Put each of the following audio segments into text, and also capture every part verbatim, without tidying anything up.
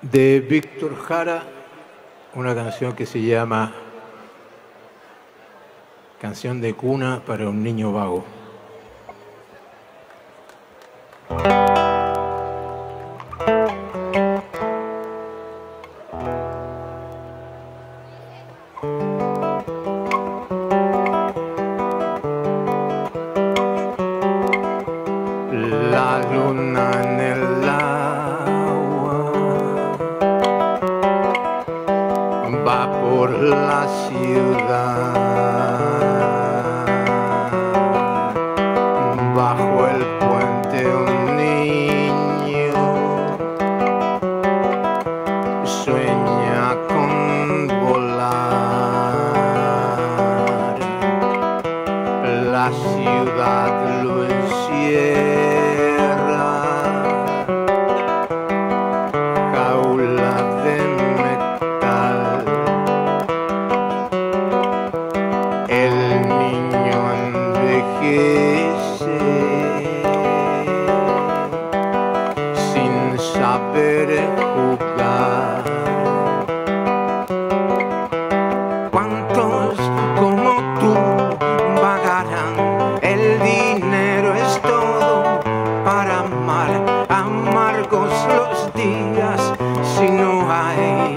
de Víctor Jara, una canción que se llama Canción de cuna para un niño vago. La luna en el agua va por la ciudad, bajo el puente un niño sueña con volar, la ciudad lo encierra, jaula de metal, el niño envejece sin saber jugar. ¿Cuántos como tú vagarán? El dinero es todo para amar, amargos los días si no hay.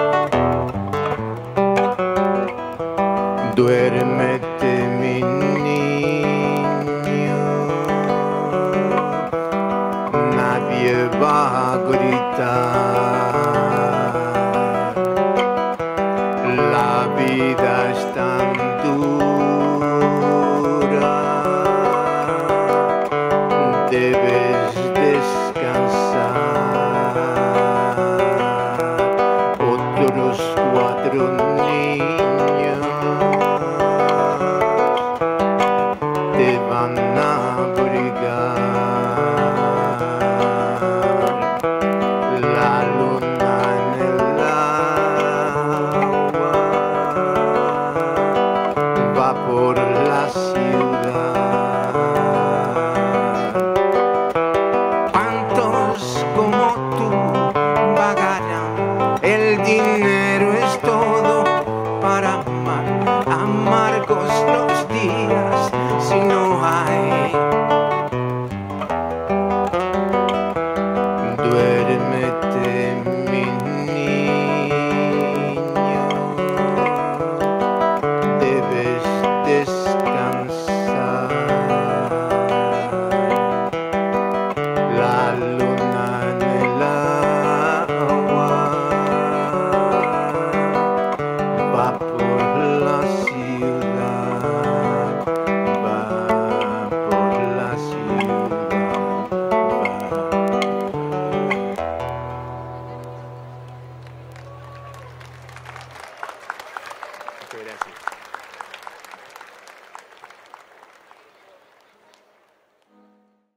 Duérmete, mi niño, nadie va a gritar. La vida es tan dura, debes descansar. Otros cuatro niños te van a abrigar. La luna en el agua va por la ciudad. ¿Cuántos como tú vagarán? El dinero es todo para amar, amargos los días si no hay. Duérmete, mi niño, debes descansar. La luna en el agua va por la ciudad, va por la ciudad, va. Muchas gracias.